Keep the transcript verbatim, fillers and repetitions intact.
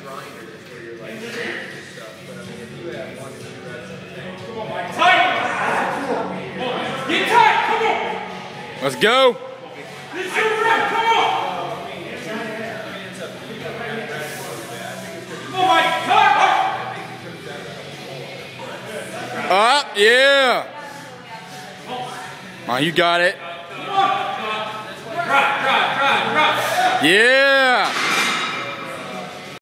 Let's go. Up, yeah. Oh, you got it. Yeah.